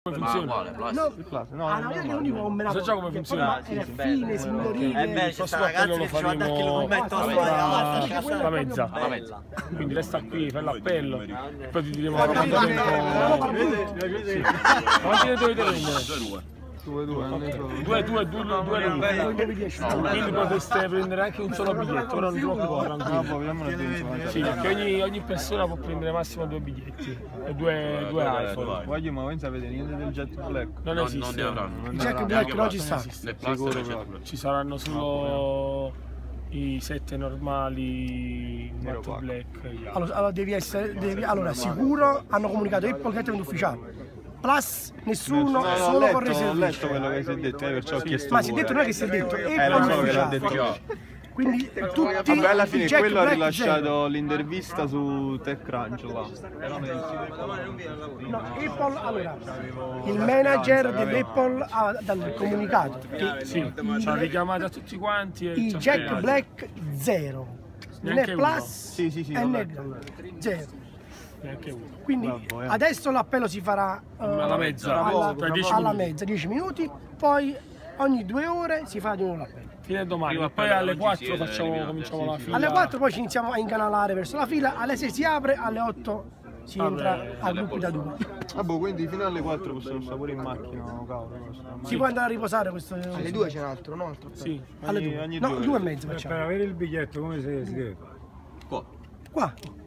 Come funziona? No, so già come funziona. Fine, signorile. Il prossimo appello lo faremo la mezza. Quindi resta qui, fai l'appello, poi ti diremo quanto tempo. Quanti ne dovete prendere? 2 quindi potreste prendere anche un solo biglietto, ora non troppo tranquillo. Sì, perché ogni persona può prendere massimo 2 biglietti e 2 iPhone. Voglio, ma voi sapete niente del Jet Black? Non esiste. Il Jack Black non ci sta. Ci saranno solo i 7 normali, 4 black. Allora devi essere, allora sicuro hanno comunicato Apple direttamente ufficiale. Plus nessuno, solo con Ho letto reservation. quello che si è detto, perciò ho chiesto. Ma si è detto non è che si è detto, lo Apple so che l'ha detto. ufficiale. Quindi tutti Vabbè, alla fine il Jack quello ha Black rilasciato l'intervista su TechCrunch là. No, Apple, allora, il manager dell'Apple ha dato il comunicato che Sì, ci ha richiamato a tutti quanti e il ci ha Jack spiegato. Black 0, né Neanche uno. Plus Sì, né 0. Neanche uno. Quindi adesso l'appello si farà Alla mezza, per 10 alla minuti. mezza, 10 minuti, poi ogni 2 ore si fa di nuovo l'appello. Fine domani, poi alle 4 cominciamo la fila. Alle 4 poi ci iniziamo a incanalare verso la fila, alle 6 si apre, alle 8 si entra a gruppi da 2. Vabbè, quindi fino alle 4 possiamo stare pure in macchina, cavolo. Si può andare a riposare questo. Alle 2 c'è un altro, no? Altro Sì. Alle 2. ogni No, 2 ore. 2 e mezzo facciamo. Per avere il biglietto come si scrive? Qua.